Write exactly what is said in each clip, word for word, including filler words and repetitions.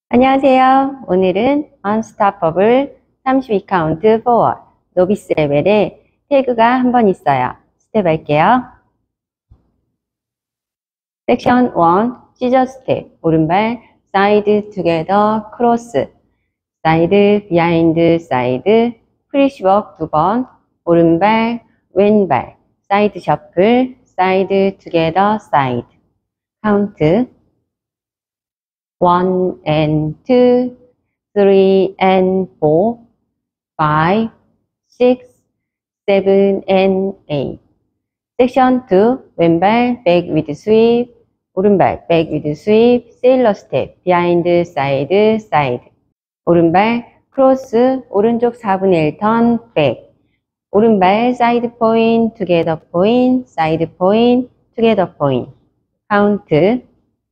안녕하세요. 오늘은 Unstoppable 삼십이 카운트 forward 노비스 레벨에 태그가 한 번 있어요. 스텝 할게요. 섹션 일, 시저 스텝, 오른발, 사이드, 투게더, 크로스, 사이드, 비하인드, 사이드, 프리시워크 두 번, 오른발, 왼발, 사이드 셔플, 사이드, 투게더, 사이드. 카운트 one and two, three and four, five, six, seven and eight. 섹션 이, 왼발 back with sweep, 오른발 back with sweep, sailor step, behind, side, side. 오른발 크로스, 오른쪽 사분의 일 턴, back. 오른발 side point, together point, side point, together point. 카운트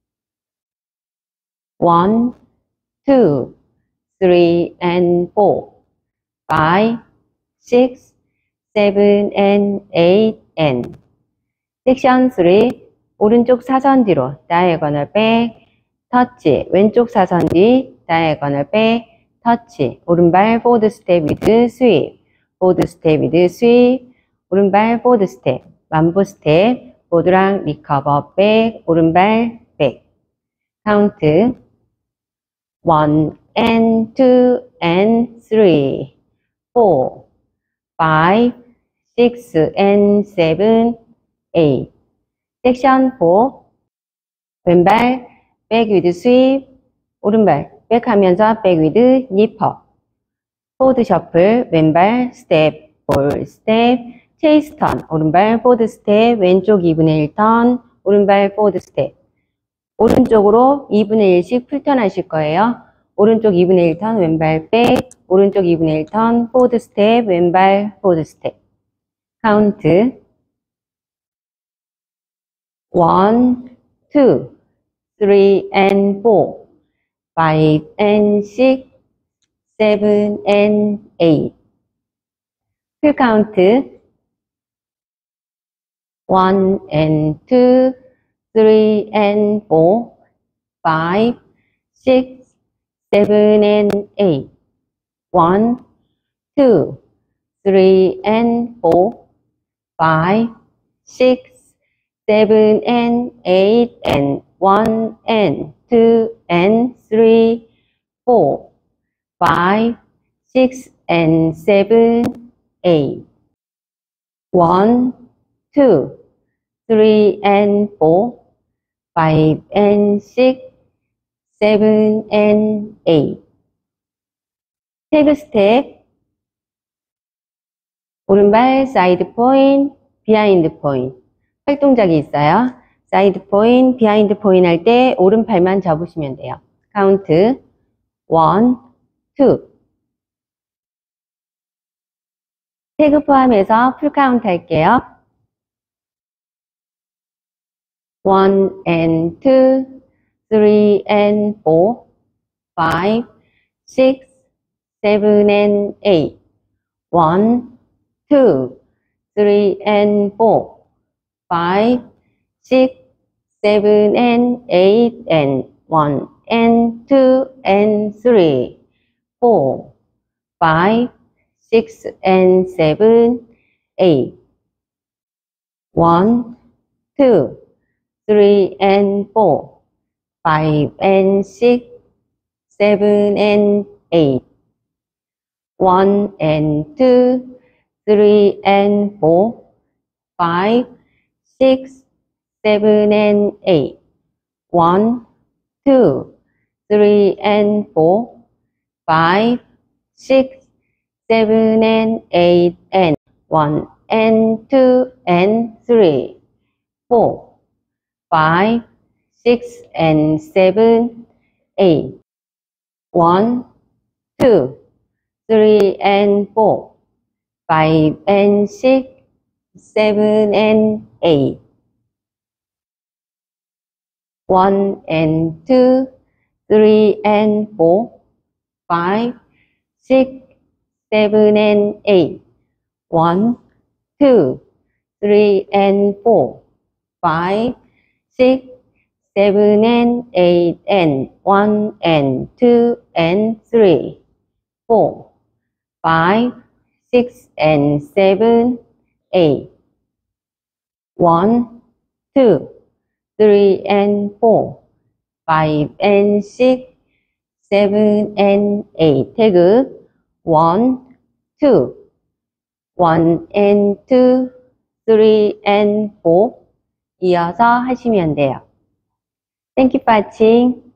one, two, three and four, five, six, seven and eight and. 섹션 삼, 오른쪽 사선 뒤로 diagonal back, 터치, 왼쪽 사선 뒤 diagonal back, 터치, 오른발 forward step with sweep, forward step with sweep, 오른발 forward step, 완보 스텝, 보드랑 recover back, 오른발 back. 카운트 one and two and three, four, five, six and seven, eight. 섹션 사, 왼발 back with sweep, 오른발 백 하면서 back with nipper. forward shuffle, 왼발 step, ball step, chase turn, 오른발 forward step, 왼쪽 이분의 일 턴, 오른발 forward step. 오른쪽으로 이분의 일씩 풀턴 하실 거예요. 오른쪽 이분의 일 턴, 왼발 백, 오른쪽 이분의 일 턴, 포워드 스텝, 왼발 포워드 스텝. 카운트 one, two, three and four, five and six, seven and eight. 풀 카운트 one and two, three and four, five, six, seven and eight. one, two, three and four, five, six, seven and eight and one and two and three, four, five, six and seven, eight. one, two, three and four, five and six, seven and eight. 태그 스텝, 오른발 사이드 포인트, 비하인드 포인트. 활동작이 있어요. 사이드 포인트, 비하인드 포인트 할 때 오른팔만 접으시면 돼요. 카운트 one, two. 태그 포함해서 풀 카운트 할게요. one and two, three and four, five, six, seven and eight. one, two, three and four, five, six, seven and eight and one and two and three, four, five, six and seven, eight. one, two, three and four, five and six, seven and eight. one and two, three and four, five, six, seven and eight. one, two, three and four, five, six, seven and eight and one and two and three, four, five, six and seven, eight. one, two, three and four, five and six, seven and eight. one and two, three and four, five, six, seven and eight. one, two, three and four, five, six, seven and eight and one and two and three, four, five, six and seven, eight, one, two, three and four, five and six, seven and eight. 태그 one, two, one and two, three and four 이어서 하시면 돼요. Thank you for watching.